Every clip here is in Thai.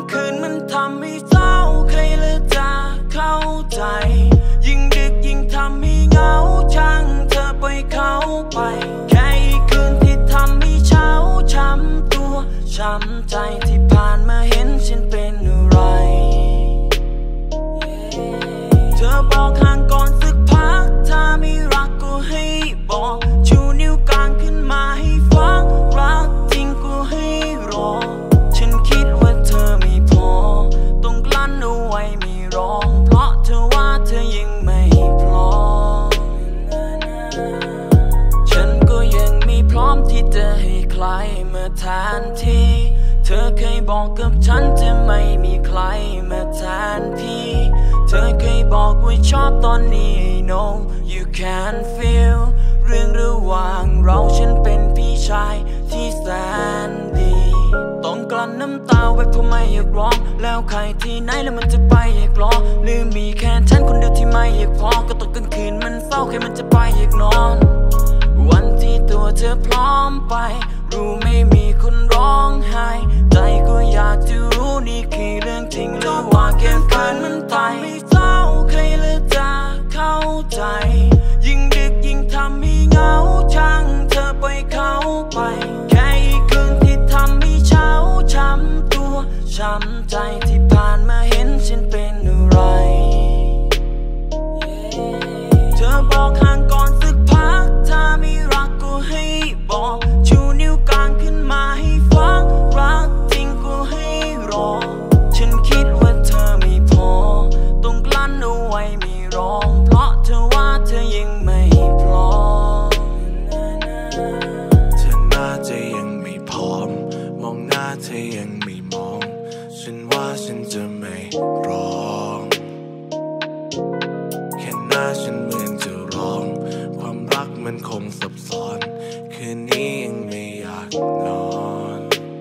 คืนมันทำให้เศร้าใครเลยจะเข้าใจยิ่งดึกยิ่งทำให้เหงาช่างเธอไปเข้าไปแค่อีกคืนที่ทำให้เช้าช้ำตัวช้ำใจที่ผ่านมาเห็นฉันเป็นอะไรเธอบอกห่างก่อนสักพักถ้าไม่รักก็ให้บอกชูนิ้วกลางขึ้นมาให้ฟังรักจริงก็ให้รอฉันคิดว่าเธอไม่พอต้องกลั้นเอาไว้ไม่ร้องเพราะเธอว่าเธอยังไม่พร้อมฉันก็ยังไม่พร้อมที่จะให้ใครมาแทนที่เธอเคยบอกกับฉันจะไม่มีใครมาแทนพี่เธอเคยบอกว่าชอบตอนนี้ I know you can feel เรื่องระหว่างเราฉันเป็นพี่ชายที่แสนดีต้องกลั้นน้ำตาไว้เพราะไม่อยากร้องแล้วใครที่ไหนแล้วมันจะไปอยากร้องหรือมีแค่ฉันคนเดียวที่ไม่อยากพอก็ตกกลางคืนมันเศร้าใครมันจะไปอยากนอนวันที่ตัวเธอพร้อมไปรู้ไม่มีคนร้องไห้ใจก็อยากจะรู้นี่คือเรื่องจริงหรือว่าแค่ฝันมันตายไม่เศร้าใครเลยจะเข้าใจยิ่งดึกยิ่งทำให้เหงาช่างเธอไปเข้าไปแค่อีกคืนที่ทำให้เช้าช้ำตัวช้ำใจที่ผ่านมาเห็นฉันเป็นอะไรเธอบอกห่างก่อนสักพักถ้าไม่รักก็ให้บอกชูนิ้วกลางขึ้นมาให้ฟังรักจริงก็ให้รอฉันคิดว่าเธอไม่พอต้องกลั้นเอาไว้ไม่ร้องเพราะเธอว่าเธอยังไม่พร้อมเธอน่าจะยังไม่พร้อมมองหน้าเธอยังไม่มองฉันว่าฉันจะไม่ร้องแค่หน้าฉันเหมือนจะร้องความรักมันคงซับซ้อนคืนนี้ยังไม่อยากนอน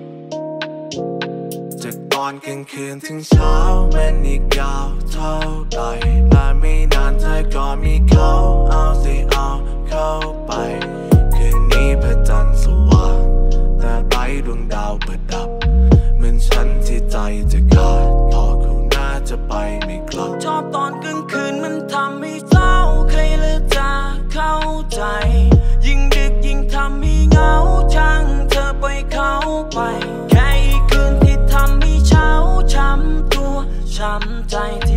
จากตอนกลางคืนถึงเช้ามันอีกยาวเท่าใดและไม่นานเธอก็มีเขาเอาสิเอาเข้าไปคืนนี้พระจันทร์สว่างแต่ไร้ดวงดาวประดับเหมือนฉันที่ใจจะขาดพอเขาน่าจะไปไม่กลับชอบตอนกลางคืนมันทำให้เศร้าใครเลยจะเข้าใจยิ่งดึกยิ่งทำให้เหงาช่างเธอไปเข้าไปแค่อีกคืนที่ทำให้เช้าช้ำตัวช้ำใจที่